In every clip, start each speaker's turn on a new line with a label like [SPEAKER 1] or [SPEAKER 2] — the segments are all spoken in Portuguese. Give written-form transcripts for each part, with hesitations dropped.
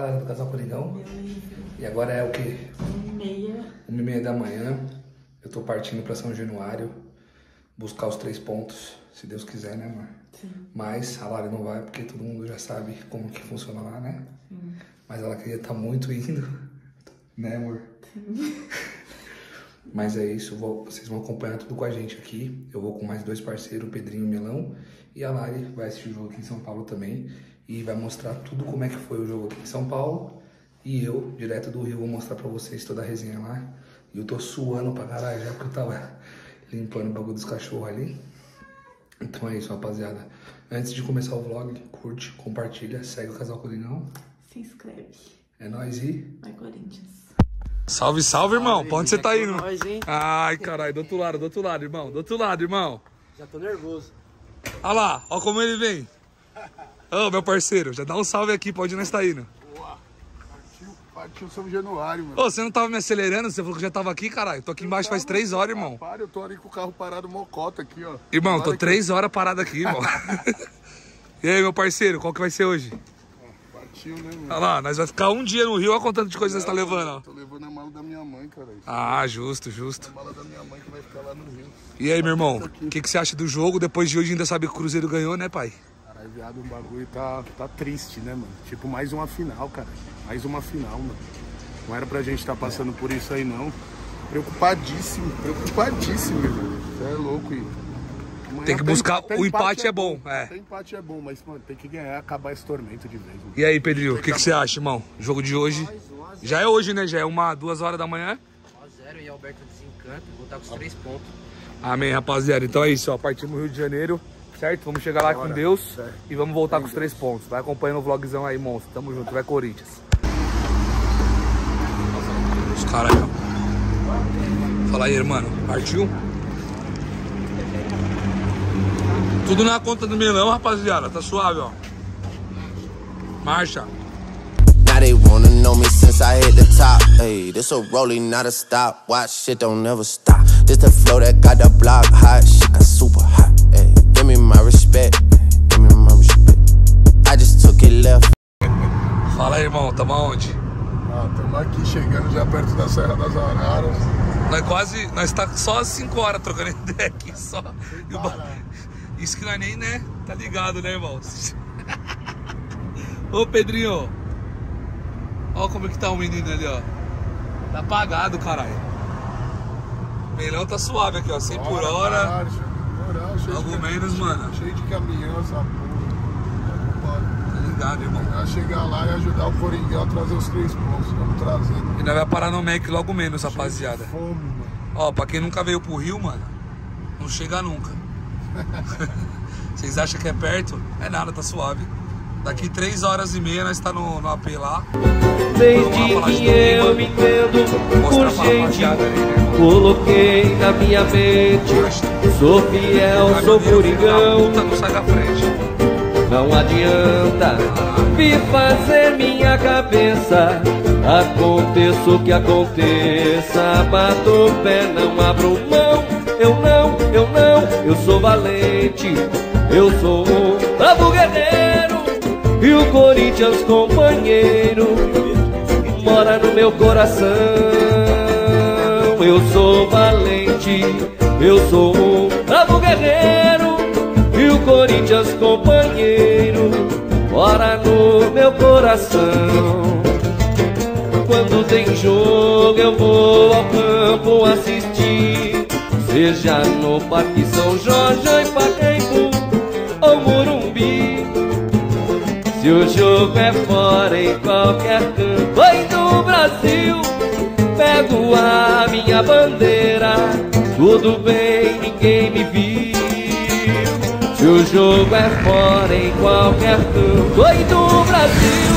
[SPEAKER 1] galera do Casal Coringão. E agora é o quê? 1h30 da manhã. Eu tô partindo pra São Januário buscar os 3 pontos, se Deus quiser, né, amor?
[SPEAKER 2] Sim.
[SPEAKER 1] Mas a Lari não vai porque todo mundo já sabe como que funciona lá, né?
[SPEAKER 2] Sim.
[SPEAKER 1] Mas ela queria estar muito indo, né, amor?
[SPEAKER 2] Sim.
[SPEAKER 1] Mas é isso, vocês vão acompanhar tudo com a gente aqui. Eu vou com mais 2 parceiros, o Pedrinho e o Melão. E a Lari vai assistir o jogo aqui em São Paulo também. E vai mostrar tudo como é que foi o jogo aqui em São Paulo. E eu, direto do Rio, vou mostrar pra vocês toda a resenha lá. E eu tô suando pra caralho já, porque eu tava limpando o bagulho dos cachorros ali. Então é isso, rapaziada. Antes de começar o vlog, curte, compartilha, segue o Casal Coringão.
[SPEAKER 2] Se inscreve.
[SPEAKER 1] É nóis e...
[SPEAKER 2] Vai, Corinthians.
[SPEAKER 1] Salve, salve, irmão. Pra onde você tá indo?
[SPEAKER 3] Nós, hein?
[SPEAKER 1] Ai, caralho, do outro lado, irmão. Do outro lado, irmão.
[SPEAKER 3] Já tô nervoso.
[SPEAKER 1] Olha lá, ó como ele vem. Ô, meu parceiro, já dá um salve aqui, pra onde nós tá indo.
[SPEAKER 4] Boa. Partiu São Januário, mano.
[SPEAKER 1] Ô, você não tava me acelerando? Você falou que já tava aqui, caralho. Tô aqui embaixo faz 3 horas, irmão.
[SPEAKER 4] Para, eu tô ali com o carro parado mocota aqui, ó.
[SPEAKER 1] Irmão, tô 3 horas parado aqui, irmão. E aí, meu parceiro, qual que vai ser hoje?
[SPEAKER 4] Partiu, né, mano?
[SPEAKER 1] Olha lá, nós vai ficar um dia no Rio, olha quanto tanto de coisa nós tá levando, ó.
[SPEAKER 4] Tô levando a mala da minha mãe, cara.
[SPEAKER 1] Ah, justo, justo.
[SPEAKER 4] A mala da minha mãe que vai ficar lá no Rio.
[SPEAKER 1] E aí, meu irmão, o que você acha do jogo? Depois de hoje ainda sabe que o Cruzeiro ganhou, né, pai?
[SPEAKER 4] Caralho, viado, o bagulho tá triste, né, mano? Tipo, mais uma final, cara. Mais uma final, mano. Não era pra gente estar passando por isso aí, não. Preocupadíssimo, velho. Você é louco, e...
[SPEAKER 1] Tem que buscar, o empate é bom, é.
[SPEAKER 4] Tem empate é bom, mas, mano, tem que ganhar, acabar esse tormento de vez, mano.
[SPEAKER 1] E aí, Pedrinho, o que você acha, irmão? O jogo de hoje? Já é hoje, né? Já é 2 horas da manhã.
[SPEAKER 3] 1x0 e Alberto desencanta. Vou estar com os 3 pontos.
[SPEAKER 1] Amém, rapaziada. Então é isso, ó. Partimos do Rio de Janeiro, certo? Vamos chegar lá com Deus e vamos voltar com os 3 pontos. Vai acompanhando o vlogzão aí, monstro. Tamo junto, vai Corinthians. Os caras aí, ó. Fala aí, mano. Partiu? Tudo na conta do Melão, rapaziada. Tá suave, ó. Marcha.
[SPEAKER 5] Now they wanna know me since I hit the top. Hey, this a rolling, not a stop. Watch shit don't never stop. This the flow that got the block hot. Shit got super hot. Hey, give me my respect. Give me my respect. I just took it left.
[SPEAKER 1] Fala aí, irmão. Tamo aonde?
[SPEAKER 4] Ah, estamos aqui chegando já perto da Serra das Araras.
[SPEAKER 1] Nós tá só às 5 horas trocando ideia aqui, só. Isso que nós nem, né? Tá ligado, né, irmão? Ô, Pedrinho. Ó como é que tá o menino ali, ó. Tá apagado, caralho. O Melão tá suave aqui, ó. 100 por hora.
[SPEAKER 4] Caralho,
[SPEAKER 1] Algo menos, mano.
[SPEAKER 4] Cheio de caminhão essa porra.
[SPEAKER 1] Tá ligado, irmão.
[SPEAKER 4] Vai chegar lá e ajudar o Coringão a trazer os 3 pontos. Vamos trazendo.
[SPEAKER 1] E nós vai parar no Mac logo menos, rapaziada.
[SPEAKER 4] Fome, mano.
[SPEAKER 1] Ó, pra quem nunca veio pro Rio, mano, não chega nunca. Vocês acham que é perto? É nada, tá suave. Daqui 3h30 nós tá no AP lá.
[SPEAKER 6] Desde que eu me entendo por gente, coloquei na minha mente. Sou fiel, sou Coringão.
[SPEAKER 1] Não sai da frente.
[SPEAKER 6] Não adianta me fazer minha cabeça. Aconteça o que aconteça, bato o pé, não abro mão. Eu sou valente. Eu sou um bravo guerreiro. E o Corinthians companheiro mora no meu coração. Eu sou valente. Eu sou um bravo guerreiro. E o Corinthians companheiro mora no meu coração. Quando tem jogo eu vou ao campo assistir, seja no Parque São Jorge, em Pacaembu ou Morumbi. Se o jogo é fora, em qualquer canto aí do Brasil, pego a minha bandeira, tudo bem, ninguém me viu. Se o jogo é fora, em qualquer canto aí do Brasil.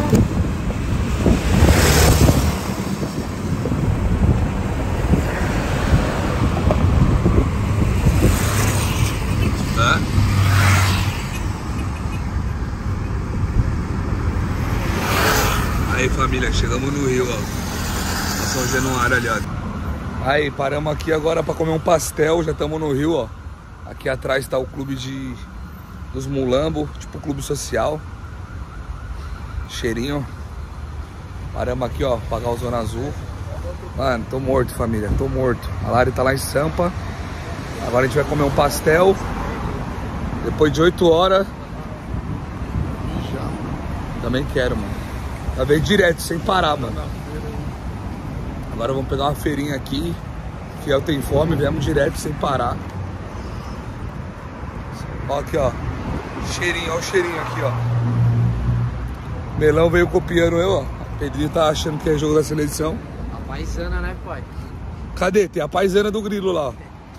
[SPEAKER 1] Aí, família, chegamos no Rio, ó. São Januário, aliás. Aí, paramos aqui agora pra comer um pastel. Já estamos no Rio, ó. Aqui atrás tá o clube dos Mulambo, tipo clube social. Cheirinho. Paramos aqui, ó, pagar o Zona Azul. Mano, tô morto, família, tô morto. A Lari tá lá em Sampa. Agora a gente vai comer um pastel. Depois de 8 horas. Também quero, mano. Vai ver direto, sem parar, mano. Agora vamos pegar uma feirinha aqui. Fiel tem fome, viemos direto, sem parar. Ó aqui, ó. Cheirinho, ó o cheirinho aqui, ó. Melão veio copiando eu, ó. Pedrinho tá achando que é jogo da seleção.
[SPEAKER 3] A paisana, né, pai?
[SPEAKER 1] Cadê? Tem a paisana do grilo lá, ó.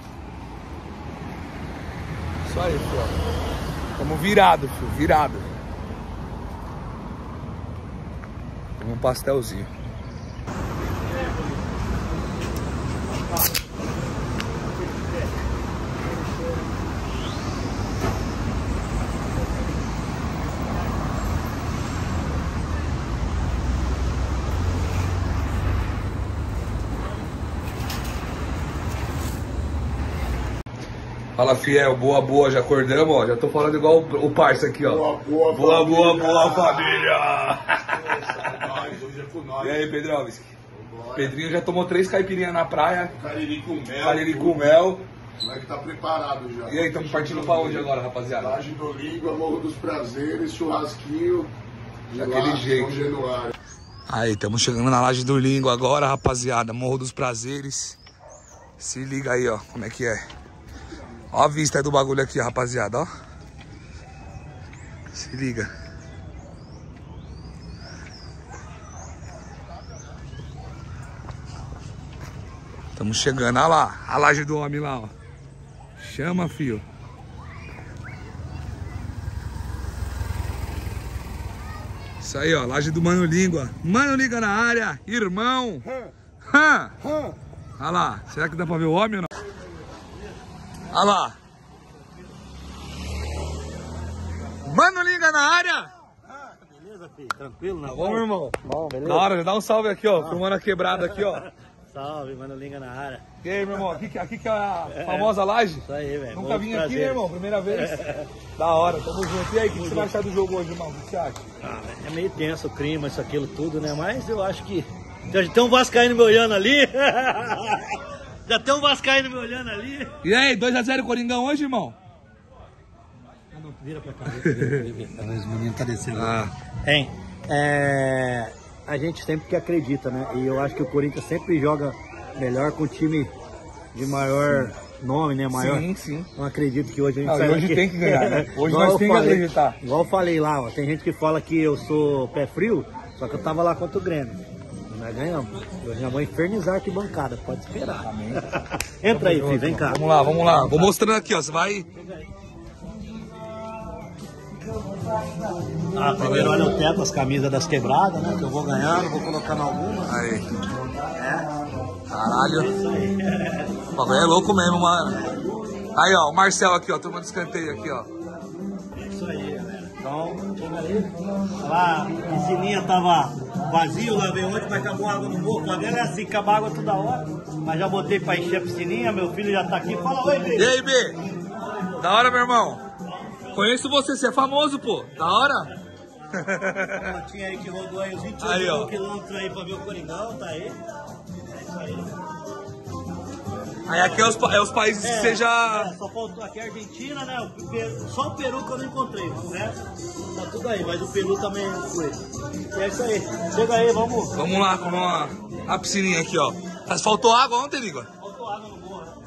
[SPEAKER 1] Isso aí, filho. Tamo virado, filho. Virado. Tamo um pastelzinho. Fala, Fiel, boa, boa, já acordamos, ó. Já tô falando igual o parça aqui, ó.
[SPEAKER 4] Boa,
[SPEAKER 1] boa, família.
[SPEAKER 4] Hoje é com nós.
[SPEAKER 1] E aí, Pedrão? Pedrinho já tomou 3 caipirinhas na praia.
[SPEAKER 4] Cariri com mel.
[SPEAKER 1] Cariri com mel.
[SPEAKER 4] O moleque tá preparado já.
[SPEAKER 1] E aí, estamos partindo pra onde agora, rapaziada?
[SPEAKER 4] Laje do Língua, Morro dos Prazeres, churrasquinho.
[SPEAKER 1] Daquele jeito.
[SPEAKER 4] Januário.
[SPEAKER 1] Aí, estamos chegando na Laje do Língua agora, rapaziada. Morro dos Prazeres. Se liga aí, ó, como é que é. Ó a vista do bagulho aqui, rapaziada, ó. Se liga. Estamos chegando, olha lá, a laje do homem lá, ó. Chama, fio. Isso aí, ó, laje do Mano Língua. Mano Língua na área, irmão. Olha lá, será que dá pra ver o homem ou não? Olha lá. Mano Língua na área.
[SPEAKER 7] Beleza, filho? Tranquilo,
[SPEAKER 1] Tá bom, meu irmão?
[SPEAKER 7] Bom, beleza?
[SPEAKER 1] Da hora, já dá um salve aqui, ó, pro Mano Quebrada aqui, ó.
[SPEAKER 7] Salve, Mano Língua na área.
[SPEAKER 1] E aí, meu irmão, aqui que é a famosa laje?
[SPEAKER 7] Isso aí, velho.
[SPEAKER 1] Nunca vim aqui, né, irmão? Primeira vez. Da hora, tamo junto. E aí, o que você vai achar do jogo hoje, irmão? O que você acha?
[SPEAKER 7] Ah, é meio tenso o clima, isso, aquilo, tudo, né? Mas eu acho que... Já tem um vascaíno me olhando ali. Já tem um vascaíno me olhando ali.
[SPEAKER 1] E aí, 2-0 Coringão hoje, irmão?
[SPEAKER 7] Ah, não, vira pra cá. Vira. Os meninos tá descendo. Hein? A gente sempre que acredita, né? E eu acho que o Corinthians sempre joga melhor com o time de maior nome, né? Maior.
[SPEAKER 1] Sim, sim.
[SPEAKER 7] Não acredito que hoje a gente
[SPEAKER 1] Hoje tem que ganhar, né? Hoje nós temos que acreditar.
[SPEAKER 7] Igual eu falei lá, ó, tem gente que fala que eu sou pé frio, só que eu tava lá contra o Grêmio. Nós ganhamos. Hoje nós vamos infernizar aqui bancada, pode esperar.
[SPEAKER 1] Amém.
[SPEAKER 7] Entra aí, filho, vem cá.
[SPEAKER 1] Vamos lá. Vou mostrando aqui, ó. Você vai...
[SPEAKER 7] Primeiro olha o teto, as camisas das quebradas, né? Que eu vou ganhando, vou colocando algumas.
[SPEAKER 1] Aí. Caralho. O bagulho é louco mesmo, mano. Aí, ó, o Marcel aqui, ó. Tomando escanteio aqui, ó.
[SPEAKER 7] É isso aí, galera. Então, chega aí. Lá, a piscininha tava vazio, lavei ontem, mas acabou a água no morro. Lá dentro é assim, acaba a água toda hora. Mas já botei pra encher a piscininha, meu filho já tá aqui. Fala, oi, B.
[SPEAKER 1] E aí, B? Da hora, meu irmão? Conheço você é famoso, pô. Da hora?
[SPEAKER 7] Tinha aí que rodou aí os 28 quilômetros aí pra ver o Coringão, tá aí. É isso aí.
[SPEAKER 1] Aí aqui é os países que você já...
[SPEAKER 7] Só faltou aqui a Argentina, né? Só o Peru que eu não encontrei, né? Tá tudo aí, mas o Peru também foi. E é isso aí. Chega aí, vamos.
[SPEAKER 1] Vamos lá, a piscininha aqui, ó. Mas faltou água ontem, Liga?
[SPEAKER 7] Faltou água no morro, né?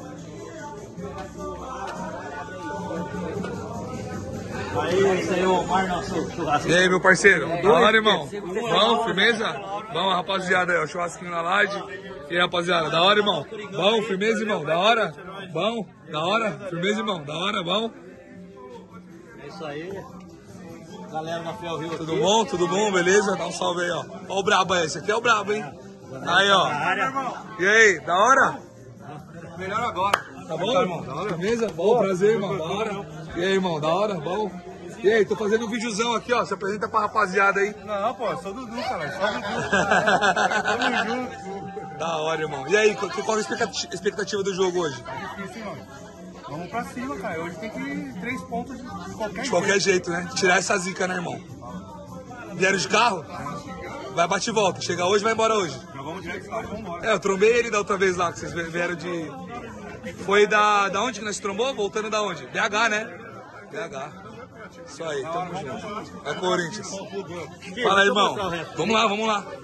[SPEAKER 7] Aí, esse aí é o Mar, nosso churrasco.
[SPEAKER 1] E aí, meu parceiro? Da hora, irmão? Bom, firmeza? Bom, rapaziada, aí, ó, churrasquinho na laje. E aí, rapaziada, da hora, irmão? Bom, firmeza, irmão? Da hora? Bom, da hora? Firmeza, irmão? Da hora, bom?
[SPEAKER 7] É isso aí. Galera da Fiel Rio aqui.
[SPEAKER 1] Tudo bom? Tudo bom? Beleza? Dá um salve aí, ó. Ó o brabo aí, esse aqui é o brabo, hein? Aí, ó. E aí, da hora?
[SPEAKER 3] Melhor agora.
[SPEAKER 1] Tá bom, irmão? Firmeza? Bom, prazer, irmão. Da hora. E aí, irmão? Da hora? Bom? E aí, tô fazendo um videozão aqui, ó. Se apresenta pra rapaziada aí.
[SPEAKER 4] Não, pô, sou Dudu, cara. Só Dudu. Tamo junto.
[SPEAKER 1] Da hora, irmão. E aí, qual é a expectativa do jogo hoje?
[SPEAKER 4] Tá difícil, mano. Vamos pra cima, cara. Hoje tem que 3 pontos de qualquer jeito.
[SPEAKER 1] De qualquer jeito, né? Tirar essa zica, né, irmão? Vieram de carro? Vai bate e volta. Chega hoje, vai embora hoje.
[SPEAKER 3] Já vamos direto lá, vamos embora.
[SPEAKER 1] Eu trombei ele da outra vez lá, que vocês vieram de... Foi da onde que nós trombou? Voltando da onde? BH, né? BH. Isso aí, tamo junto. É Corinthians. Fala aí, irmão. Vamos lá, vamos lá.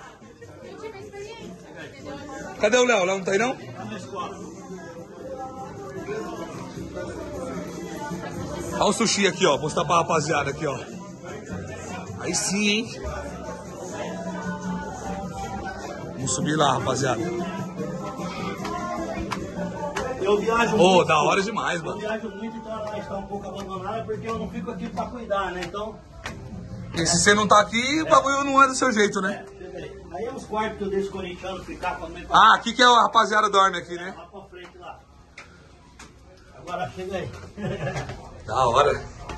[SPEAKER 1] Cadê o Léo? O Léo não tá aí, não? Olha o sushi aqui, ó. Vou mostrar pra rapaziada aqui, ó. Aí sim, hein? Vamos subir lá, rapaziada.
[SPEAKER 7] Eu viajo
[SPEAKER 1] Ô,
[SPEAKER 7] muito.
[SPEAKER 1] da hora demais, mano.
[SPEAKER 7] Eu viajo muito, então a laje está um pouco abandonada porque eu não fico aqui pra cuidar, né? Então.
[SPEAKER 1] E se você não tá aqui, o bagulho não é do seu jeito, né?
[SPEAKER 7] Aí é os quartos que eu deixo corintiano ficar quando vem pra
[SPEAKER 1] Ah, aqui que a rapaziada dorme aqui, né?
[SPEAKER 7] lá pra frente lá. Agora chega aí.
[SPEAKER 1] Da hora.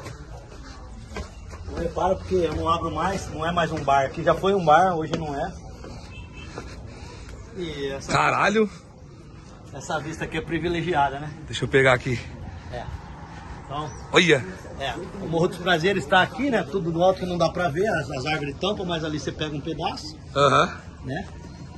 [SPEAKER 7] Não repara porque eu não abro mais, não é mais um bar. Aqui já foi um bar, hoje não é. E
[SPEAKER 1] Caralho.
[SPEAKER 7] essa vista aqui é privilegiada, né?
[SPEAKER 1] Deixa eu pegar aqui.
[SPEAKER 7] É. Então,
[SPEAKER 1] Olha.
[SPEAKER 7] o Morro dos Prazeres está aqui, né? Tudo do alto que não dá pra ver, as árvores tampam, mas ali você pega um pedaço,
[SPEAKER 1] Aham.
[SPEAKER 7] né?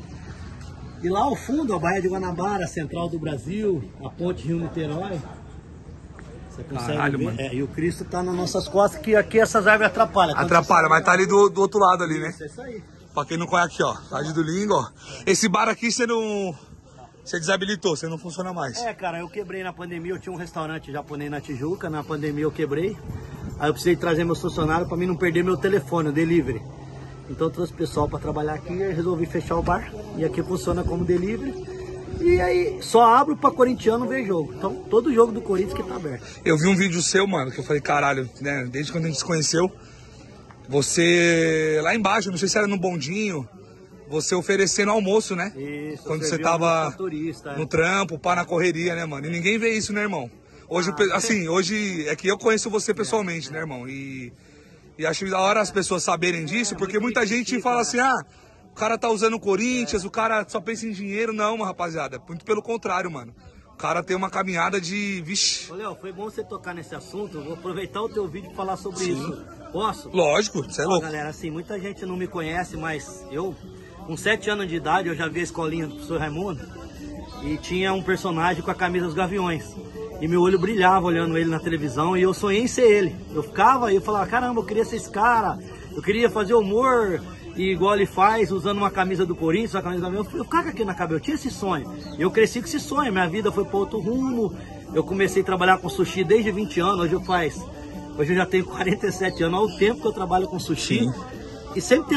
[SPEAKER 7] E lá ao fundo, a Baía de Guanabara, a Central do Brasil, a Ponte Rio-Niterói. Você consegue
[SPEAKER 1] Caralho,
[SPEAKER 7] ver.
[SPEAKER 1] mano.
[SPEAKER 7] E o Cristo tá nas nossas costas, que aqui essas árvores atrapalham. Quando
[SPEAKER 1] Atrapalha,
[SPEAKER 7] você
[SPEAKER 1] mas tá ali do outro lado ali, né?
[SPEAKER 7] Isso, é isso aí.
[SPEAKER 1] Pra quem não conhece aqui, ó. Rádio do Lingo, ó. Esse bar aqui você não... Você desabilitou, você não funciona mais.
[SPEAKER 7] É, cara, eu quebrei na pandemia, eu tinha um restaurante japonês na Tijuca, na pandemia eu quebrei. Aí eu precisei trazer meus funcionários pra mim não perder meu telefone, o delivery. Então eu trouxe o pessoal pra trabalhar aqui e resolvi fechar o bar. E aqui funciona como delivery. E aí só abro pra corintiano ver jogo. Então todo jogo do Corinthians que tá aberto.
[SPEAKER 1] Eu vi um vídeo seu, mano, que eu falei, caralho, né? Desde quando a gente se conheceu, você lá embaixo, não sei se era no bondinho, você oferecendo almoço, né?
[SPEAKER 7] Isso,
[SPEAKER 1] Quando você
[SPEAKER 7] serviu
[SPEAKER 1] tava
[SPEAKER 7] almoço pra turista,
[SPEAKER 1] no trampo, pá, na correria, né, mano? E ninguém vê isso, né, irmão? Hoje, assim, hoje é que eu conheço você pessoalmente, né, irmão? E acho da hora as pessoas saberem disso, porque muita gente fala assim, ah, o cara tá usando o Corinthians, o cara só pensa em dinheiro. Não, rapaziada, muito pelo contrário, mano. O cara tem uma caminhada de... Vixe.
[SPEAKER 7] Ô, Léo, foi bom você tocar nesse assunto. Eu vou aproveitar o teu vídeo e falar sobre isso. Posso?
[SPEAKER 1] Lógico, você é
[SPEAKER 7] Ó,
[SPEAKER 1] louco.
[SPEAKER 7] galera, assim, muita gente não me conhece, mas eu, com 7 anos de idade, eu já vi a escolinha do professor Raimundo e tinha um personagem com a camisa dos Gaviões. E meu olho brilhava olhando ele na televisão e eu sonhei em ser ele. Eu ficava e eu falava, caramba, eu queria ser esse cara, eu queria fazer humor e igual ele faz, usando uma camisa do Corinthians, uma camisa do Gavião. Eu ficava aqui na cabeça, eu tinha esse sonho. E eu cresci com esse sonho, minha vida foi para outro rumo. Eu comecei a trabalhar com sushi desde 20 anos, hoje eu já tenho 47 anos, olha o tempo que eu trabalho com sushi.
[SPEAKER 1] Sim.
[SPEAKER 7] E sempre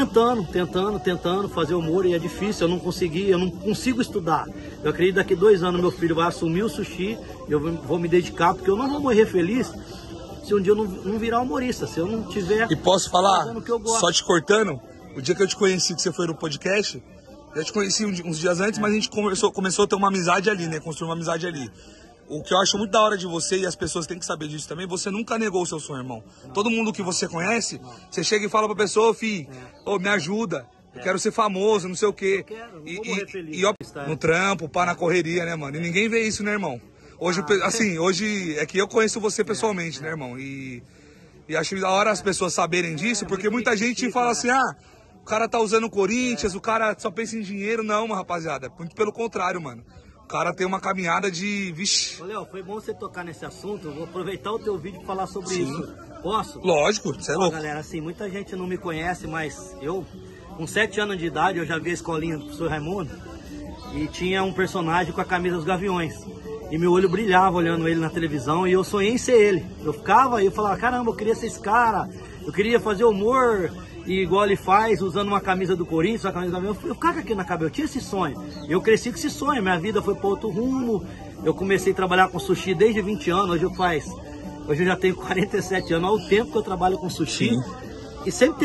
[SPEAKER 7] tentando fazer humor, e é difícil, eu não consigo estudar. Eu acredito que daqui 2 anos meu filho vai assumir o sushi, eu vou me dedicar, porque eu não vou morrer feliz se um dia eu não virar humorista, se eu não tiver...
[SPEAKER 1] E posso falar,
[SPEAKER 7] fazendo o que eu gosto.
[SPEAKER 1] só te cortando, o dia que eu te conheci, que você foi no podcast, eu te conheci uns dias antes, mas a gente começou a ter uma amizade ali, né? Construir uma amizade ali. O que eu acho muito da hora de você, e as pessoas têm que saber disso também, você nunca negou o seu sonho, irmão. Todo mundo que você conhece, você chega e fala pra pessoa, fi, ô, me ajuda, eu quero ser famoso, não sei o quê.
[SPEAKER 7] Eu vou morrer feliz.
[SPEAKER 1] E ó, no trampo, pá, na correria, né, mano? E ninguém vê isso, né, irmão? Hoje, assim, hoje é que eu conheço você pessoalmente, né, irmão? E acho da hora as pessoas saberem disso, porque muita gente fala assim, ah, o cara tá usando o Corinthians, o cara só pensa em dinheiro. Não, rapaziada, muito pelo contrário, mano. O cara tem uma caminhada de... Vixe.
[SPEAKER 7] Ô, Léo, foi bom você tocar nesse assunto, eu vou aproveitar o teu vídeo e falar sobre isso. Posso?
[SPEAKER 1] Lógico, você é louco.
[SPEAKER 7] Galera, assim, muita gente não me conhece, mas eu, com 7 anos de idade, eu já vi a escolinha do professor Raimundo e tinha um personagem com a camisa dos Gaviões. E meu olho brilhava olhando ele na televisão e eu sonhei em ser ele. Eu ficava e eu falava, caramba, eu queria ser esse cara, eu queria fazer humor e igual ele faz, usando uma camisa do Corinthians, uma camisa do Gavião. Eu ficava aqui na cabeça, eu tinha esse sonho. Eu cresci com esse sonho, minha vida foi para outro rumo. Eu comecei a trabalhar com sushi desde 20 anos, hoje eu já tenho 47 anos, olha o tempo que eu trabalho com sushi.
[SPEAKER 1] Sim.
[SPEAKER 7] E sempre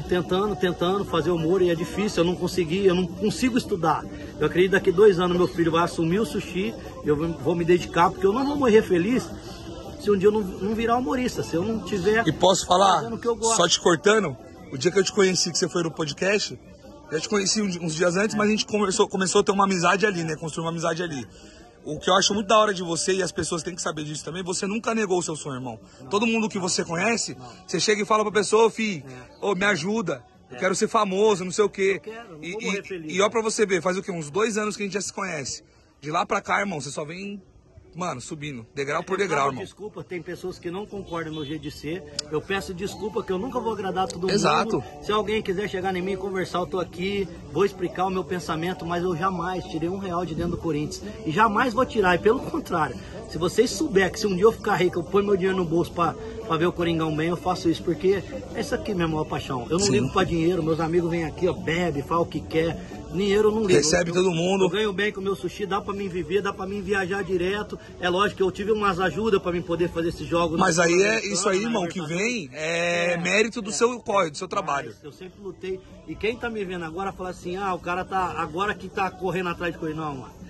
[SPEAKER 7] tentando fazer humor, e é difícil, eu não consigo estudar. Eu acredito que daqui 2 anos meu filho vai assumir o sushi, eu vou me dedicar, porque eu não vou morrer feliz se um dia eu não virar humorista, se eu não tiver...
[SPEAKER 1] E posso falar,
[SPEAKER 7] fazendo o que eu gosto.
[SPEAKER 1] só te cortando, o dia que eu te conheci, que você foi no podcast, eu te conheci uns dias antes, mas a gente começou a ter uma amizade ali, né? Construir uma amizade ali. O que eu acho muito da hora de você, e as pessoas têm que saber disso também, você nunca negou o seu sonho, irmão. Todo mundo que você conhece, você chega e fala pra pessoa, fi, ô, me ajuda, eu quero ser famoso, não sei o quê.
[SPEAKER 7] Eu quero, não vou morrer feliz.
[SPEAKER 1] E ó pra você ver, faz o quê? Uns 2 anos que a gente já se conhece. De lá pra cá, irmão, você só vem, mano, subindo, degrau por degrau, irmão.
[SPEAKER 7] Desculpa, tem pessoas que não concordam no meu jeito de ser. Eu peço desculpa que eu nunca vou agradar todo mundo.
[SPEAKER 1] Exato.
[SPEAKER 7] Se alguém quiser chegar em mim e conversar, eu tô aqui, vou explicar o meu pensamento, mas eu jamais tirei R$1 de dentro do Corinthians. E jamais vou tirar, e pelo contrário. Se vocês souberem que se um dia eu ficar rico, eu ponho meu dinheiro no bolso pra ver o Coringão bem, eu faço isso, porque essa aqui é minha maior paixão. Eu não ligo pra dinheiro, meus amigos vêm aqui, ó, bebe, fala o que quer. Dinheiro eu não ligo.
[SPEAKER 1] Recebe todo mundo.
[SPEAKER 7] Eu ganho bem com o meu sushi, dá pra mim viver, dá pra mim viajar direto. É lógico que eu tive umas ajudas pra mim poder fazer esses jogos.
[SPEAKER 1] Mas aí é isso aí, irmão, que vem é mérito do seu corre, do seu trabalho.
[SPEAKER 7] Eu sempre lutei. E quem tá me vendo agora fala assim, o cara tá agora que tá correndo atrás de coisa. Não, mano.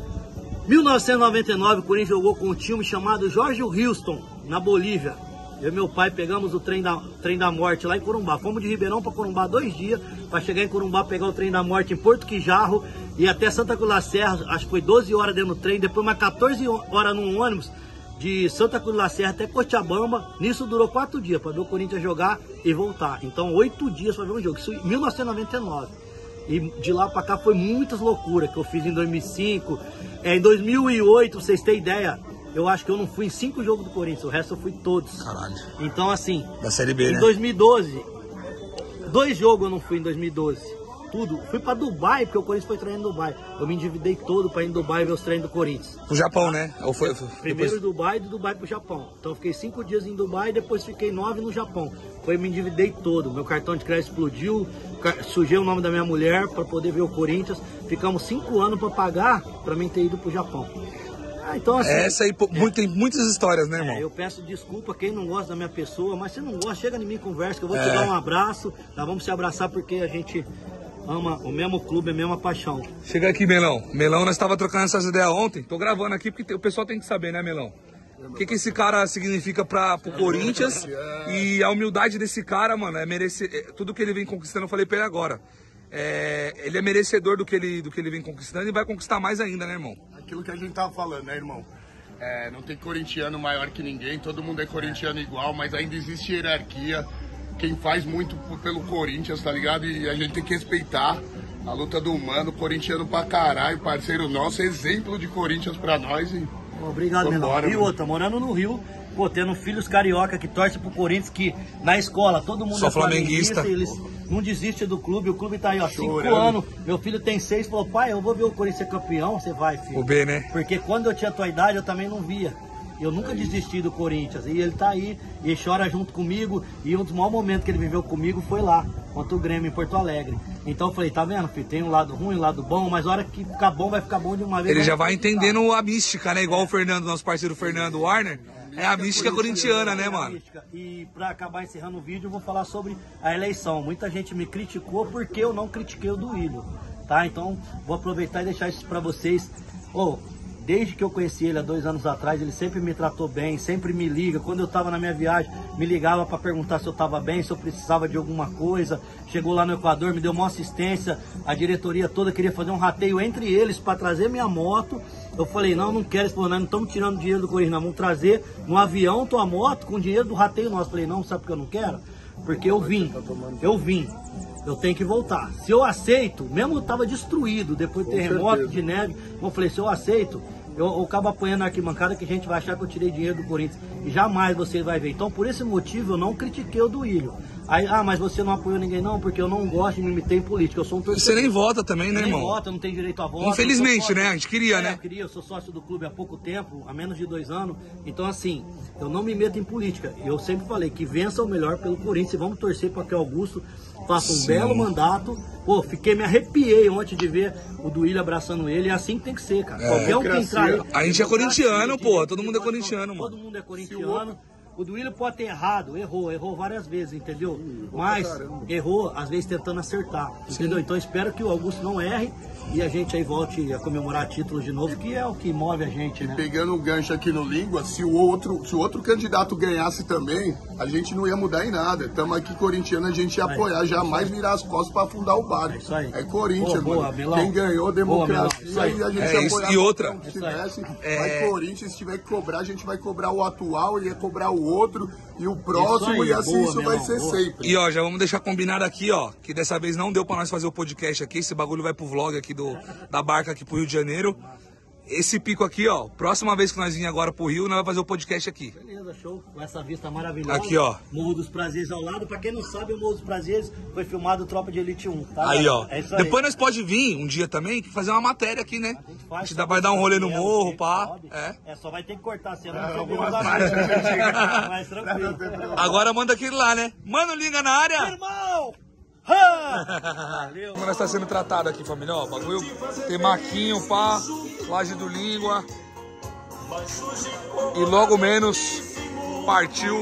[SPEAKER 7] 1999, o Corinthians jogou com um time chamado Jorge Houston, na Bolívia. Eu e meu pai pegamos o trem da morte lá em Corumbá. Fomos de Ribeirão para Corumbá 2 dias, para chegar em Corumbá, pegar o trem da morte em Porto Quijarro e até Santa Cruz da Serra. Acho que foi 12 horas dentro do trem, depois mais 14 horas num ônibus de Santa Cruz da Serra até Cochabamba. Nisso durou 4 dias para ver o Corinthians jogar e voltar. Então 8 dias para ver um jogo. Isso em 1999. E de lá para cá foi muitas loucuras que eu fiz em 2005. Em 2008, pra vocês terem ideia, eu acho que eu não fui em 5 jogos do Corinthians, o resto eu fui todos.
[SPEAKER 1] Caralho.
[SPEAKER 7] Então assim,
[SPEAKER 1] Da Série B,
[SPEAKER 7] em
[SPEAKER 1] né?
[SPEAKER 7] 2012, 2 jogos eu não fui em 2012. Tudo. Fui pra Dubai, porque o Corinthians foi treinar em Dubai. Eu me endividei todo pra ir em Dubai ver os treinos do Corinthians.
[SPEAKER 1] Pro Japão, né? Ou foi
[SPEAKER 7] Primeiro
[SPEAKER 1] depois...
[SPEAKER 7] Dubai e do Dubai pro Japão. Então eu fiquei 5 dias em Dubai e depois fiquei 9 no Japão. Foi, me endividei todo. Meu cartão de crédito explodiu, sujei o nome da minha mulher pra poder ver o Corinthians. Ficamos 5 anos pra pagar pra mim ter ido pro Japão. Então, assim,
[SPEAKER 1] essa aí tem muitas histórias, né, irmão?
[SPEAKER 7] Eu peço desculpa quem não gosta da minha pessoa, mas se não gosta, chega em mim e conversa, que eu vou te dar um abraço. Tá? Vamos se abraçar porque a gente ama o mesmo clube, a mesma paixão.
[SPEAKER 1] Chega aqui, Melão. Melão, nós tava trocando essas ideias ontem. Tô gravando aqui porque o pessoal tem que saber, né, Melão? O que esse cara significa pro Corinthians e a humildade desse cara, mano, é merecer. Tudo que ele vem conquistando, eu falei pra ele agora. Ele é merecedor do que ele vem conquistando e vai conquistar mais ainda, né, irmão?
[SPEAKER 4] Aquilo que a gente tava falando, né, irmão? Não tem corintiano maior que ninguém, todo mundo é corintiano igual, mas ainda existe hierarquia. Quem faz muito pelo Corinthians, tá ligado? E a gente tem que respeitar a luta do mano, corintiano pra caralho, parceiro nosso, exemplo de Corinthians pra nós. E...
[SPEAKER 7] Obrigado, Melão. E outra, morando no Rio, pô, tendo filhos carioca que torcem pro Corinthians, que na escola todo mundo
[SPEAKER 1] só é flamenguista.
[SPEAKER 7] Eles não desistem do clube, o clube tá aí, ó, 5 anos. Meu filho tem 6, falou, pai, eu vou ver o Corinthians ser campeão, você vai, filho.
[SPEAKER 1] O B, né?
[SPEAKER 7] Porque quando eu tinha a tua idade, eu também não via. Eu nunca desisti do Corinthians. E ele tá aí, e ele chora junto comigo. E um dos maiores momentos que ele viveu comigo foi lá, contra o Grêmio em Porto Alegre. Então eu falei, tá vendo, filho? Tem um lado ruim, um lado bom, mas a hora que ficar bom, vai ficar bom de uma vez.
[SPEAKER 1] Ele já vai entendendo a mística, né? Igual o Fernando, nosso parceiro Fernando Warner. É a mística corintiana, né, mano?
[SPEAKER 7] E pra acabar encerrando o vídeo, eu vou falar sobre a eleição. Muita gente me criticou porque eu não critiquei o Duílio, tá? Então vou aproveitar e deixar isso pra vocês. Desde que eu conheci ele há 2 anos atrás, ele sempre me tratou bem, sempre me liga. Quando eu estava na minha viagem, me ligava para perguntar se eu estava bem, se eu precisava de alguma coisa. Chegou lá no Equador, me deu uma assistência. A diretoria toda queria fazer um rateio entre eles para trazer minha moto. Eu falei, não quero, nós não estamos tirando dinheiro do Corinthians, nós vamos trazer no avião tua moto com dinheiro do rateio nosso. Eu falei, não, sabe por que eu não quero? Porque eu vim. Eu tenho que voltar. Se eu aceito, mesmo eu estava destruído, depois do terremoto de neve, eu falei, se eu aceito, eu acabo apanhando na arquibancada que a gente vai achar que eu tirei dinheiro do Corinthians. E jamais você vai ver. Então, por esse motivo, eu não critiquei o Duílio. Aí, mas você não apoiou ninguém, não, porque eu não gosto de me meter em política. Eu sou um torcedor.
[SPEAKER 1] Você nem vota também, né, irmão?
[SPEAKER 7] Nem vota, não tem direito a voto.
[SPEAKER 1] Infelizmente, né? A gente queria, né?
[SPEAKER 7] Eu sou sócio do clube há pouco tempo, há menos de 2 anos. Então, assim, eu não me meto em política. Eu sempre falei que vença o melhor pelo Corinthians e vamos torcer para que o Augusto faça um belo mandato. Pô, me arrepiei ontem de ver o Duílio abraçando ele. É assim que tem que ser, cara. Qualquer um que entrar aí.
[SPEAKER 1] A gente é corintiano, pô. Todo mundo é corintiano, mano.
[SPEAKER 7] Todo mundo é corintiano. O Duílio pode ter errado, errou várias vezes, entendeu? Mas errou, às vezes, tentando acertar, entendeu? Então espero que o Augusto não erre e a gente aí volte a comemorar títulos de novo, que é o que move a gente, né?
[SPEAKER 4] Pegando um gancho aqui no Língua, se o outro candidato ganhasse também, a gente não ia mudar em nada. Estamos aqui, corintiano, a gente ia apoiar, jamais virar as costas para afundar o barco. É Corinthians, mano. Quem ganhou, democracia, e a gente ia apoiar.
[SPEAKER 1] E outra,
[SPEAKER 4] se tivesse, vai Corinthians, se tiver que cobrar, a gente vai cobrar o atual, ia cobrar o outro, e o próximo, e assim isso vai ser sempre.
[SPEAKER 1] E ó, já vamos deixar combinado aqui, ó, que dessa vez não deu pra nós fazer o podcast aqui, esse bagulho vai pro vlog aqui da barca aqui pro Rio de Janeiro. Esse pico aqui, ó, próxima vez que nós vir agora pro Rio, nós vamos fazer o podcast aqui.
[SPEAKER 7] Beleza, show. Com essa vista maravilhosa.
[SPEAKER 1] Aqui, ó.
[SPEAKER 7] Morro dos Prazeres ao lado. Pra quem não sabe, o Morro dos Prazeres foi filmado Tropa de Elite 1, tá?
[SPEAKER 1] Aí, ó.
[SPEAKER 7] É isso aí.
[SPEAKER 1] Depois nós pode vir um dia também, fazer uma matéria aqui, né?
[SPEAKER 7] A gente
[SPEAKER 1] vai dar um rolê no morro, pá.
[SPEAKER 7] Só vai ter que cortar a cena. Mas tranquilo.
[SPEAKER 1] Agora manda aquele lá, né? Mano, liga na área.
[SPEAKER 7] Irmão!
[SPEAKER 1] Valeu. Como nós tá sendo tratado aqui, família, ó, bagulho tem maquinho, pá, laje do língua. E logo menos partiu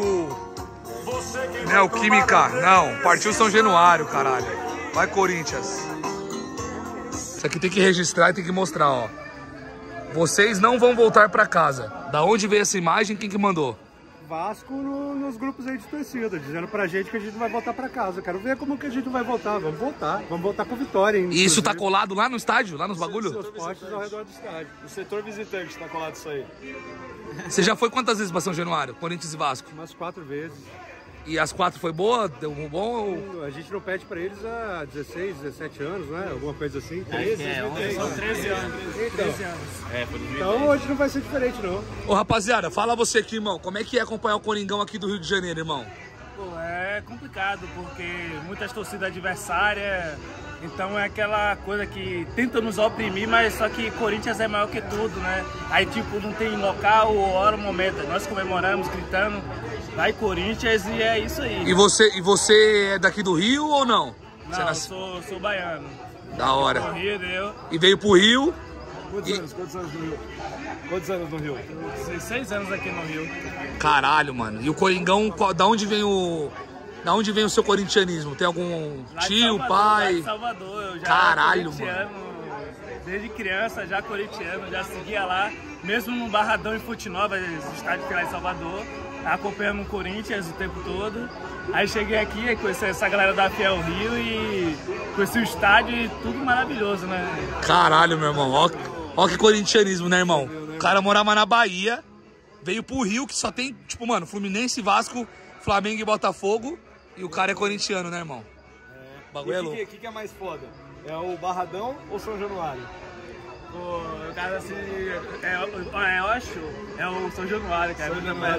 [SPEAKER 1] Neoquímica, não, partiu São Januário, caralho. Vai Corinthians. Isso aqui tem que registrar e tem que mostrar, ó. Vocês não vão voltar pra casa. Da onde veio essa imagem, quem que mandou?
[SPEAKER 8] Vasco nos grupos aí de torcida, dizendo pra gente que a gente vai voltar pra casa. Quero ver como que a gente vai voltar. Vamos voltar com vitória, hein?
[SPEAKER 1] E isso tá colado lá no estádio, lá nos bagulhos?
[SPEAKER 8] Os postes ao redor do estádio. O setor visitante tá colado isso aí.
[SPEAKER 1] Você já foi quantas vezes pra São Januário, Corinthians e Vasco?
[SPEAKER 8] Umas 4 vezes.
[SPEAKER 1] E as 4 foi boa? Deu um bom?
[SPEAKER 8] A gente não pede pra eles há 16, 17 anos, né? Alguma coisa assim.
[SPEAKER 9] 13 são 13 anos.
[SPEAKER 8] Então,
[SPEAKER 9] 13 anos.
[SPEAKER 8] Então hoje não vai ser diferente, não.
[SPEAKER 1] Ô, rapaziada, fala você aqui, irmão. Como é que é acompanhar o Coringão aqui do Rio de Janeiro, irmão?
[SPEAKER 9] Pô, é complicado, porque muitas torcidas adversárias, então é aquela coisa que tenta nos oprimir, mas só que Corinthians é maior que tudo, né? Aí, tipo, não tem local, hora, momento. Nós comemoramos, gritando, vai Corinthians, e é isso aí.
[SPEAKER 1] E você é daqui do Rio ou não?
[SPEAKER 9] Não, eu sou baiano.
[SPEAKER 1] Da hora.
[SPEAKER 9] Do Rio, deu.
[SPEAKER 1] E veio pro Rio.
[SPEAKER 8] Quantos anos no Rio? Quantos anos no Rio?
[SPEAKER 9] 6 anos aqui no Rio.
[SPEAKER 1] Caralho, mano. E o Coringão, da onde vem o seu corintianismo? Tem algum tio, pai?
[SPEAKER 9] Lá de Salvador, eu já
[SPEAKER 1] caralho,
[SPEAKER 9] mano. Desde criança, já corintiano, já seguia lá. Mesmo no Barradão em Fonte Nova, estádio que lá em Salvador, acompanhando o Corinthians o tempo todo. Aí cheguei aqui, conheci essa galera da Fiel Rio e conheci o estádio e tudo maravilhoso, né?
[SPEAKER 1] Caralho, meu irmão. Ó que corintianismo, né, irmão? O cara morava na Bahia, veio pro Rio, que só tem, tipo, mano, Fluminense, Vasco, Flamengo e Botafogo. E o cara é corintiano, né, irmão?
[SPEAKER 8] O bagulho é louco. O que é mais foda? É o Barradão ou São Januário?
[SPEAKER 9] Pô, o cara assim, eu acho, é o São Januário, cara.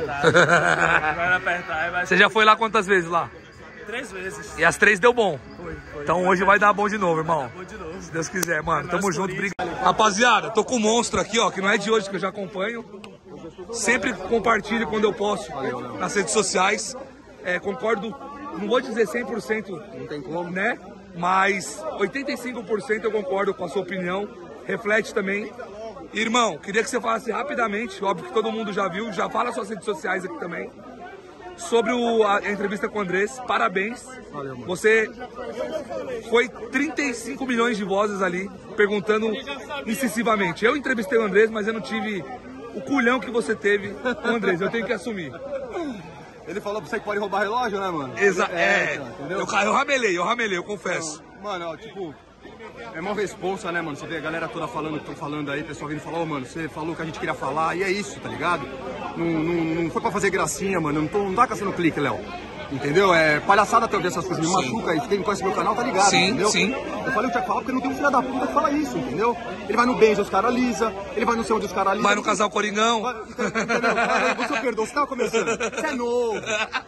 [SPEAKER 9] Vai apertar.
[SPEAKER 1] Você já foi lá quantas vezes lá?
[SPEAKER 9] 3 vezes.
[SPEAKER 1] E as 3 deu bom.
[SPEAKER 9] Foi.
[SPEAKER 1] Então hoje vai dar bom de novo, irmão.
[SPEAKER 9] Vai dar bom de novo.
[SPEAKER 1] Se Deus quiser, mano. Tamo junto, obrigado. Rapaziada, tô com um monstro aqui, ó, que não é de hoje, que eu já acompanho. Sempre compartilho quando eu posso nas redes sociais. Concordo, não vou dizer 100%, não tem como, né? Mas 85% eu concordo com a sua opinião. Reflete também. Irmão, queria que você falasse rapidamente, óbvio que todo mundo já viu, já fala suas redes sociais aqui também, sobre a entrevista com o Andrés. Parabéns.
[SPEAKER 8] Valeu, mano.
[SPEAKER 1] Você foi 35 milhões de vozes ali, perguntando incisivamente. Eu entrevistei o Andrés, mas eu não tive o culhão que você teve com o Andrés. Eu tenho que assumir.
[SPEAKER 10] Ele falou pra você que pode roubar relógio, né, mano?
[SPEAKER 1] Entendeu? Eu ramelei, eu confesso.
[SPEAKER 10] Então, mano, ó, tipo, é mó responsa, né, mano? Você vê a galera toda falando, que estão falando aí, o pessoal vindo falar, ô, mano, você falou o que a gente queria falar, e é isso, tá ligado? Não foi pra fazer gracinha, mano, não tá caçando clique, Léo. Entendeu? Palhaçada também essas coisas, me machuca, e quem conhece meu canal tá ligado, entendeu?
[SPEAKER 1] Sim.
[SPEAKER 10] Eu falei o Thiago porque não tem um filho da puta que fala isso, entendeu? Ele vai no Benja, os caras alisa, ele vai no céu onde os caras alisa.
[SPEAKER 1] Vai no casal Coringão.
[SPEAKER 10] Entendeu? Você perdoa, você tava começando. Você é novo.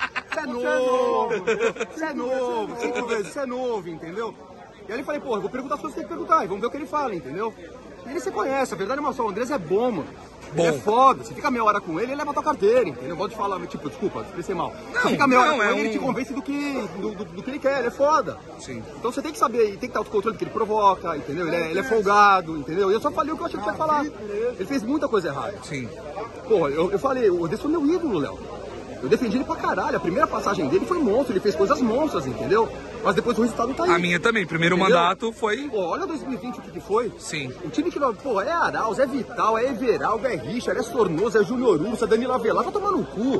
[SPEAKER 10] Você é novo. 5 vezes, você é novo, entendeu? E aí eu falei, pô, eu vou perguntar as coisas que tem que perguntar, e vamos ver o que ele fala, entendeu? E ele se conhece, a verdade é só, o Andrés é bom, mano. Ele é foda, você fica meia hora com ele leva a tua carteira, entendeu? Pode falar, tipo, desculpa, expressei mal. Você fica meia hora com ele, ele te convence do que ele quer, ele é foda.
[SPEAKER 1] Sim.
[SPEAKER 10] Então você tem que saber, tem que estar autocontrole do que ele provoca, entendeu? Ele é folgado, entendeu? E eu só falei o que eu achei que tinha que falar. Ele fez muita coisa errada.
[SPEAKER 1] Sim.
[SPEAKER 10] Porra, eu falei, o Andrés foi meu ídolo, Léo. Eu defendi ele pra caralho, a primeira passagem dele foi monstro, ele fez coisas monstras, entendeu? Mas depois o resultado tá aí.
[SPEAKER 1] A minha também, primeiro mandato foi...
[SPEAKER 10] Pô, olha 2020 o que foi.
[SPEAKER 1] Sim.
[SPEAKER 10] O time que, pô, é Arauz, é Vital, é Everaldo, é Richard, é Sornoso, é Júnior Urso, é Danilo Avelar, tá tomando no cu.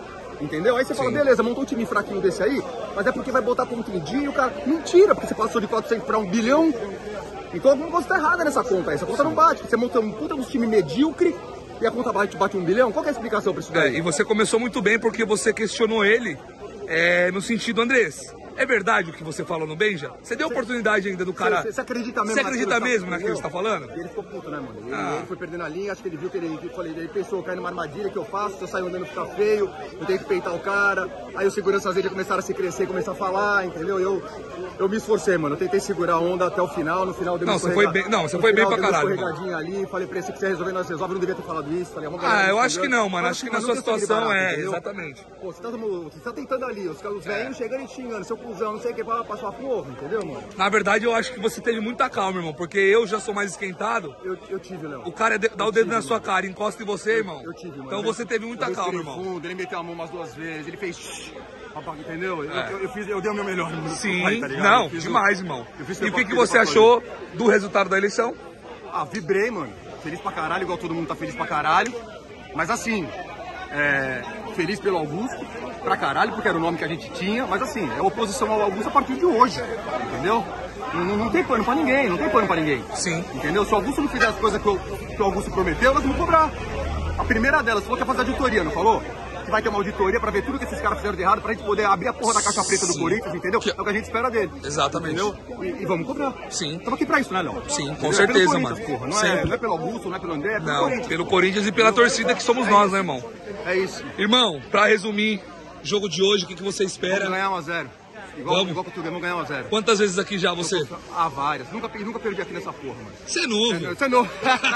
[SPEAKER 10] Entendeu? Aí você fala, beleza, montou um time fraquinho desse aí, mas é porque vai botar contra o Indinho, cara. Mentira, porque você passou de 400 para 1 bilhão. Então alguma coisa tá errada nessa conta aí. Essa conta não bate. Você montou um puta dos time medíocre e a conta bate 1 bilhão. Qual que é a explicação pra isso daí?
[SPEAKER 1] E você começou muito bem porque você questionou ele no sentido, Andrés. É verdade o que você falou no Benja? Você deu oportunidade ainda do cara...
[SPEAKER 10] Você acredita mesmo,
[SPEAKER 1] naquilo que você tá falando?
[SPEAKER 10] Ele ficou puto, né, mano? Ele foi perdendo a linha, acho que ele viu que ele pensou, cai numa armadilha que eu faço, se eu sair andando fica feio, eu tenho que peitar o cara. Aí os seguranças dele começaram a se crescer, começar a falar, entendeu? Eu me esforcei, mano. Eu tentei segurar a onda até o final, no final deu uma escorregadinha.
[SPEAKER 1] Não, você foi bem pra caralho.
[SPEAKER 10] Uma escorregadinha ali, falei pra ele, se quiser resolver, nós resolve, eu não devia ter falado isso. Falei,
[SPEAKER 1] eu acho que não, mano. Acho que na sua situação exatamente.
[SPEAKER 10] Pô, você tá tentando ali, os velhos chegando e xingando, seu cuzão, não sei o que, pra passar fogo, entendeu, mano?
[SPEAKER 1] Na verdade, eu acho que você teve muita calma, irmão, porque eu já sou mais esquentado.
[SPEAKER 10] Eu tive, Léo.
[SPEAKER 1] O cara dá o dedo na sua cara, encosta em você, irmão.
[SPEAKER 10] Eu tive, mano.
[SPEAKER 1] Então você teve muita calma, irmão.
[SPEAKER 10] Fundo, ele meteu a mão umas 2 vezes, ele fez... Entendeu? Eu dei o meu melhor.
[SPEAKER 1] Sim,
[SPEAKER 10] pai, tá ligado?
[SPEAKER 1] não, demais, irmão. E o que você achou do resultado da eleição?
[SPEAKER 10] Vibrei, mano. Feliz pra caralho, igual todo mundo tá feliz pra caralho. Mas assim, feliz pelo Augusto, pra caralho, porque era o nome que a gente tinha. Mas assim, é oposição ao Augusto a partir de hoje, entendeu? Não tem pano pra ninguém, não tem pano pra ninguém.
[SPEAKER 1] Sim.
[SPEAKER 10] Entendeu? Se o Augusto não fizer as coisas que o Augusto prometeu, nós vamos cobrar. A primeira delas, falou que ia fazer auditoria, não falou? Que vai ter uma auditoria pra ver tudo que esses caras fizeram de errado, pra gente poder abrir a porra da caixa preta do Corinthians, entendeu? É o que a gente espera dele.
[SPEAKER 1] Exatamente.
[SPEAKER 10] Entendeu? E vamos cobrar.
[SPEAKER 1] Sim.
[SPEAKER 10] Estamos aqui pra isso, né, Léo?
[SPEAKER 1] Sim, com certeza, mano.
[SPEAKER 10] Porra. Não é pelo Augusto, não é pelo André, é pelo Corinthians.
[SPEAKER 1] Pelo Corinthians e pela torcida que somos nós, né, irmão?
[SPEAKER 10] É isso.
[SPEAKER 1] Irmão, pra resumir, jogo de hoje, o que você espera?
[SPEAKER 10] Vamos ganhar 1-0. Igual pro tudo, vamos ganhar 1-0.
[SPEAKER 1] Quantas vezes aqui já você?
[SPEAKER 10] Várias. Nunca perdi aqui nessa porra, mano.
[SPEAKER 1] Você é novo.
[SPEAKER 10] Você é novo.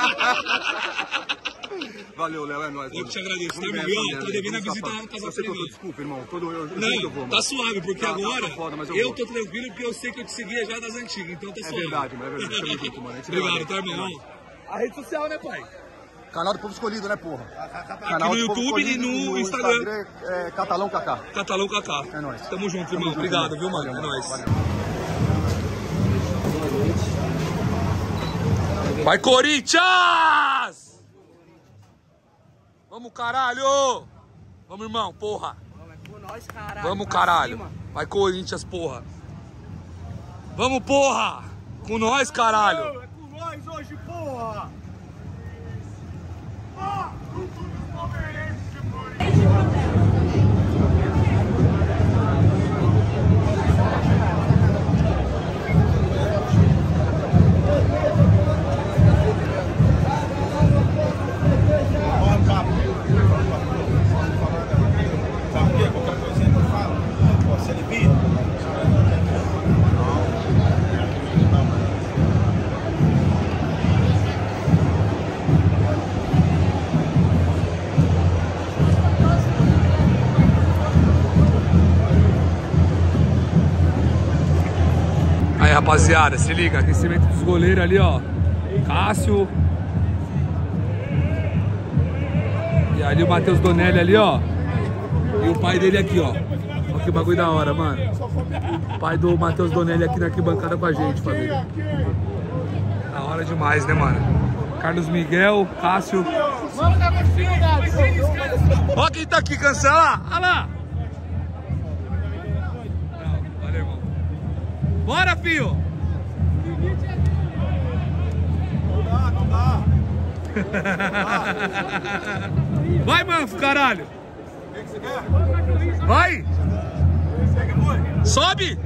[SPEAKER 10] Valeu, Léo, é nóis.
[SPEAKER 1] Eu que te agradeço, tá, irmão? Tô devendo a visita lá no Casa Preta.
[SPEAKER 10] Desculpa, irmão.
[SPEAKER 1] Não, tá suave, porque agora eu tô tranquilo porque eu sei que eu te seguia já das antigas, então tá suave.
[SPEAKER 10] É verdade, Tamo junto, mano.
[SPEAKER 1] Obrigado, tá, irmão? A rede social, né, pai?
[SPEAKER 10] Canal do Povo Escolhido, né, porra?
[SPEAKER 1] Aqui no YouTube e no Instagram.
[SPEAKER 10] Catalão Kaká.
[SPEAKER 1] Catalão Kaká.
[SPEAKER 10] É nóis.
[SPEAKER 1] Tamo junto, irmão. Obrigado, viu, mano? É nóis. Vai, Corinthians! Vamos, caralho! Vamos, irmão, porra! Vamos, caralho! Vai, Corinthians, porra! Vamos, porra! Com nós, caralho!
[SPEAKER 8] É com nós hoje, porra!
[SPEAKER 1] Aí, rapaziada, se liga, aquecimento dos goleiros ali, ó. Cássio. E ali o Matheus Donelli ali, ó. E o pai dele aqui, ó. Olha que bagulho da hora, mano. O pai do Matheus Donelli aqui na arquibancada com a gente, família. Da hora demais, né, mano? Carlos Miguel, Cássio. Ó quem tá aqui, cancela. Olha lá. Valeu, irmão. Bora, filho! Não dá. Vai, Manfo, caralho! O que você quer? Vai! Sobe!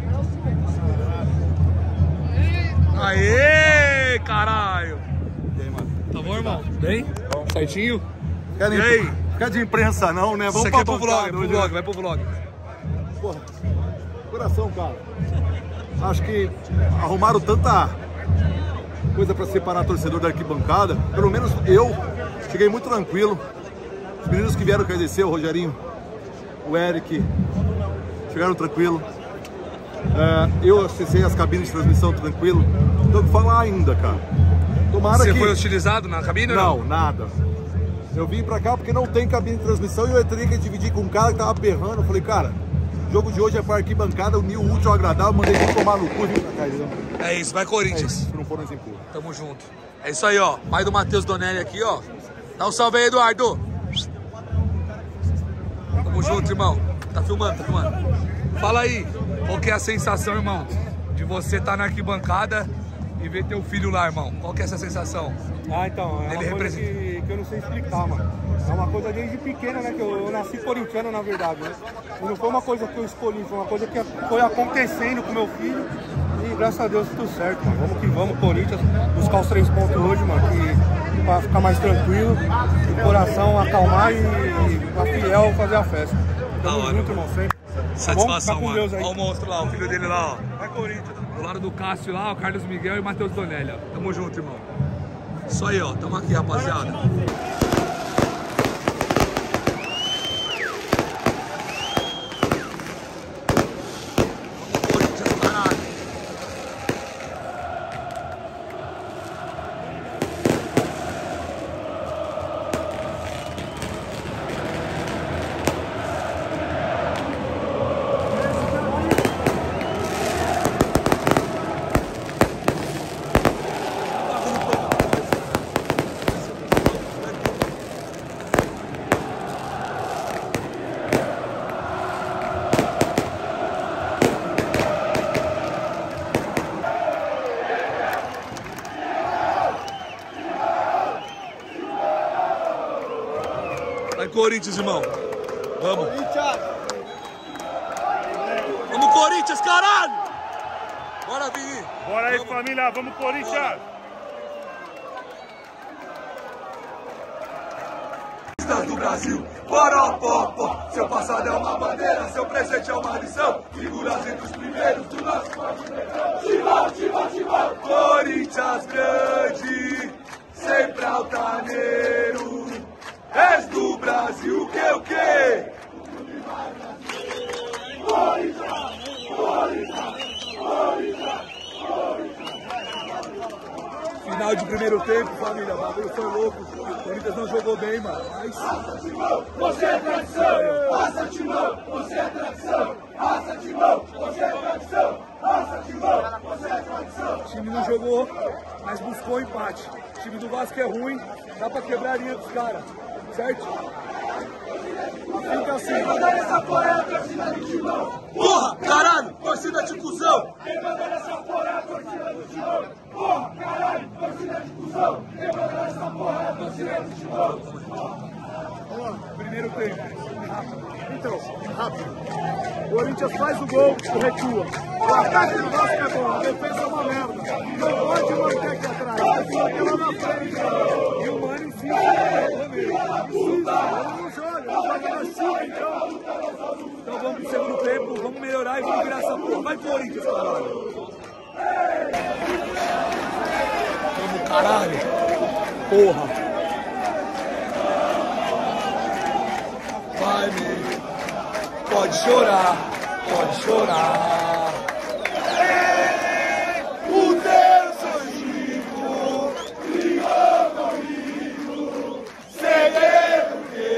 [SPEAKER 1] Aê, caralho!
[SPEAKER 8] E aí, mano?
[SPEAKER 1] Tá bom, irmão? Bem? Certinho?
[SPEAKER 8] E aí? Fica de imprensa não, né? Vamos
[SPEAKER 1] Você quer pro vlog, vai pro vlog.
[SPEAKER 8] Porra, coração, cara. Acho que arrumaram tanta coisa pra separar torcedor da arquibancada. Pelo menos eu cheguei muito tranquilo. Os meninos que vieram agradecer, o Rogerinho, o Eric, chegaram tranquilo. Eu acessei as cabines de transmissão tranquilo. Não tenho o que falar ainda, cara. Tomara
[SPEAKER 1] Você
[SPEAKER 8] que...
[SPEAKER 1] foi hostilizado na cabine ou não?
[SPEAKER 8] Não, nada. Eu vim pra cá porque não tem cabine de transmissão e eu teria que dividir com um cara que tava berrando. Eu falei, cara, o jogo de hoje é para arquibancada, unir o útil ao agradável, mandei tudo tomar no cu e vim pra cá.
[SPEAKER 1] É isso, vai Corinthians.
[SPEAKER 8] Se não for, nós empurra.
[SPEAKER 1] Tamo junto. É isso aí, ó. Pai do Matheus Donelli aqui, ó. Dá um salve aí, Eduardo. Tamo Tamo junto, irmão. Tá filmando, tá filmando. Fala aí, qual que é a sensação, irmão, de você estar na arquibancada e ver teu filho lá, irmão? Qual que é essa sensação?
[SPEAKER 11] Ah, então, é uma coisa que eu não sei explicar, mano. É uma coisa desde pequena, né? Que eu nasci corintiano, na verdade, né? E não foi uma coisa que eu escolhi, foi uma coisa que foi acontecendo com meu filho. E graças a Deus tudo certo, mano. Vamos que vamos, Corinthians, buscar os 3 pontos hoje, mano, pra ficar mais tranquilo, o coração acalmar e a fiel fazer a festa. Tamo junto, irmão, sempre.
[SPEAKER 1] Satisfação,
[SPEAKER 11] tá com
[SPEAKER 1] mano.
[SPEAKER 11] Deus aí.
[SPEAKER 1] Olha o monstro lá, o filho dele lá, ó.
[SPEAKER 11] Vai, Corinthians.
[SPEAKER 1] Do lado do Cássio lá, o Carlos Miguel e o Matheus Donelli, ó. Tamo junto, irmão. Isso aí, ó. Tamo aqui, rapaziada. Vai, Corinthians, irmão. Vamos.
[SPEAKER 11] Corinthians!
[SPEAKER 1] Vamos, Corinthians, caralho! Bora, Vini.
[SPEAKER 11] Bora aí, família. Vamos, Corinthians!
[SPEAKER 1] Do Brasil, Poropó, seu passado é uma bandeira, seu presente é uma lição, figuras entre os primeiros do nosso Timão, Timão, Timão, Corinthians grande, sempre altaneiro, és do Brasil, o quê? Corinthians, Corinthians, Corinthians. Final de primeiro tempo, família, o bagulho foi louco. O Corinthians não jogou bem, mano. Mas... Raça Timão, você é tradição! Raça Timão, você é tradição! Raça Timão, você é tradição! Raça Timão, você é tradição! O time não jogou, mas buscou o empate. O time do Vasco é ruim, dá pra quebrar a linha dos caras, certo? Fica assim. Quem manda nessa porra é a torcida do Timão! Porra, caralho, torcida de cuzão! Quem manda nessa porra é a torcida do Timão! Porra, caralho, torcida de cuzão! Quem manda nessa porra é a torcida do Timão! Primeiro tempo.
[SPEAKER 11] Então, rápido. O Corinthians faz o gol e recua. O ataque do Vasco é bom, a defesa é uma merda. Não pode manter aqui atrás, tem que manter lá na frente. E o Mano insiste no ele não joga na chuva, então.
[SPEAKER 1] Então vamos pro segundo tempo, vamos melhorar e vamos virar essa porra. Vai, Corinthians, caralho! Vamos, caralho! Porra! Vai, meu! Pode chorar! Pode chorar! O Deus antigo, criou comigo, segredo que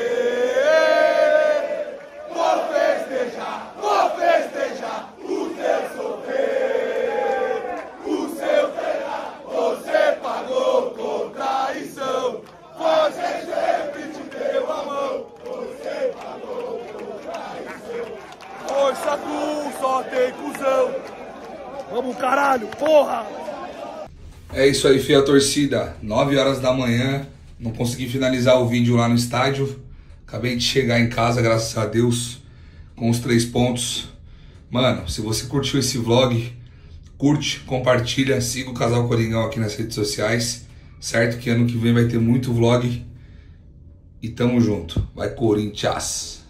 [SPEAKER 1] vou festejar o teu sofrer, o seu penar, você pagou com traição, você sempre te deu a mão, você pagou com traição, força tu, só tem cuzão, vamos caralho, porra! É isso aí, fiel torcida, 9 horas da manhã, não consegui finalizar o vídeo lá no estádio, acabei de chegar em casa, graças a Deus, com os 3 pontos. Mano, se você curtiu esse vlog, curte, compartilha, siga o Casal Coringão aqui nas redes sociais, certo? Que ano que vem vai ter muito vlog e tamo junto. Vai, Corinthians!